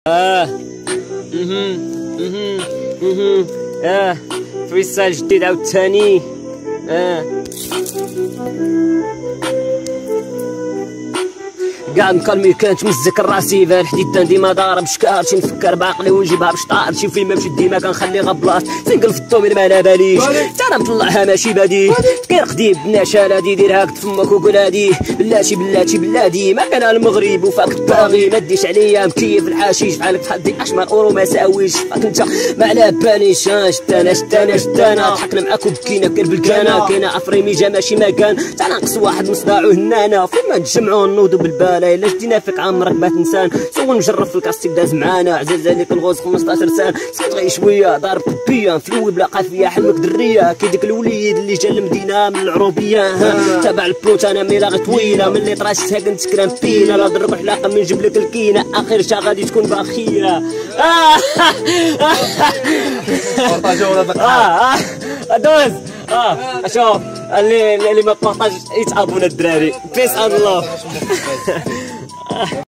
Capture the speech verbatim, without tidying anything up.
اه اها اها اها اه فريستايل جديد عاوتاني. اه قاعد مكالمي كانت مزك راسي بان حديد ديما ضارب شكارتي نفكر بعقلي ونجيبها بشطار شي فين ما مشيت ديما كنخليها بلاص تنقل في الطومين ما انا باليش انا مطلعها ماشي بادي كير قديم بناشا هادي ديرها كت فمك وقول هادي بلاتي بلاتي بلادي ما كان المغرب وفاك باغي ما ديش عليا مكيف الحشيش بحالك تحدي اشمر اورو ما ساويش فاك انت ما على باليش شتانا شتانا شتانا ضحكنا معاك وبكينا كان بالكانا كاينه افريمي جا ماشي مكان تا ناقص واحد مصداعو هنانا فيما نجمعو نوضو بالبال الا جدينا فيك عمرك ما تنسان سول نجرب في الكاستيك داز معانا عزاز عليك الغوز خمسطاش سنه سكت غير شويه ضارب بيا فلوي بلا قافيه حلمك دريه كي ديك الوليد اللي جا المدينه من العروبيه تابع البروت انا ميلاغي طويله من اللي طراشتها كنت كرام بينا لا ضرب حلاقه من جيب لك الكينه اخر شا غادي تكون باخيه اه اه دوز اه شوف اللي اللي ما بارطاجش يتعبون الدراري بيس اند لاف.